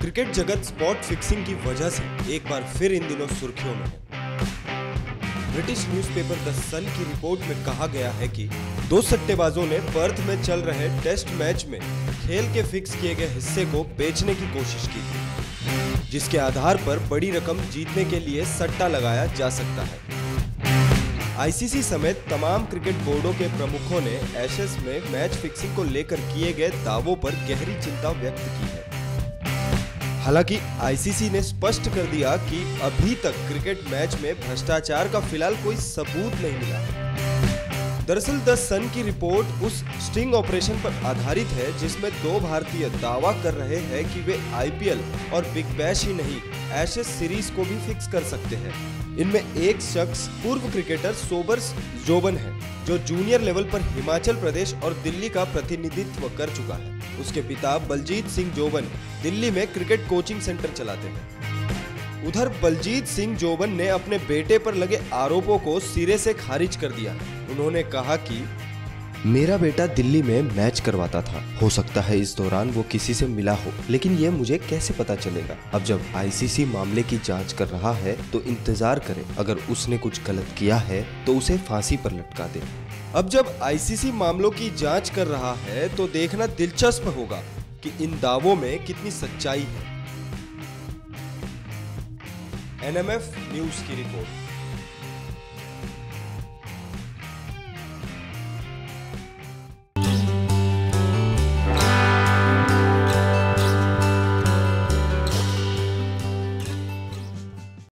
Cricket जगत spot fixing की वजह से एक बार फिर इन दिनों सुर्खियों में है। ब्रिटिश न्यूज़पेपर द सन की रिपोर्ट में कहा गया है कि दो सट्टेबाजों ने पर्थ में चल रहे टेस्ट मैच में खेल के फिक्स किए गए हिस्से को बेचने की कोशिश की थी, जिसके आधार पर बड़ी रकम जीतने के लिए सट्टा लगाया जा सकता है। आईसीसी समेत तमाम क्रिकेट बोर्डों के प्रमुखों ने एशेज में मैच फिक्सिंग को लेकर किए गए दावों पर गहरी चिंता व्यक्त की है। हालांकि आईसीसी ने स्पष्ट कर दिया कि अभी तक क्रिकेट मैच में भ्रष्टाचार का फिलहाल कोई सबूत नहीं मिला है। दरअसल द सन की रिपोर्ट उस स्टिंग ऑपरेशन पर आधारित है जिसमें दो भारतीय दावा कर रहे हैं कि वे आईपीएल और बिग बैश ही नहीं, एशेज सीरीज को भी फिक्स कर सकते हैं। इनमें एक शख्स पूर्व क्रिकेटर सोबर्स जोबन है, जो जूनियर लेवल पर हिमाचल प्रदेश और दिल्ली का प्रतिनिधित्व कर चुका है। उसके पिता बलजीत सिंह जोबन दिल्ली में क्रिकेट कोचिंग सेंटर चलाते हैं। उधर बलजीत सिंह जोबन ने अपने बेटे पर लगे आरोपों को सिरे से खारिज कर दिया। उन्होंने कहा कि मेरा बेटा दिल्ली में मैच करवाता था, हो सकता है इस दौरान वो किसी से मिला हो, लेकिन ये मुझे कैसे पता चलेगा। अब जब आईसीसी मामले की जांच कर रहा है तो इंतजार करें, अगर उसने कुछ गलत किया है तो उसे फांसी पर लटका दे। अब जब आईसीसी मामलों की जांच कर रहा है तो देखना दिलचस्प होगा कि इन दावों में कितनी सच्चाई है। एनएमएफ न्यूज़ की रिपोर्ट।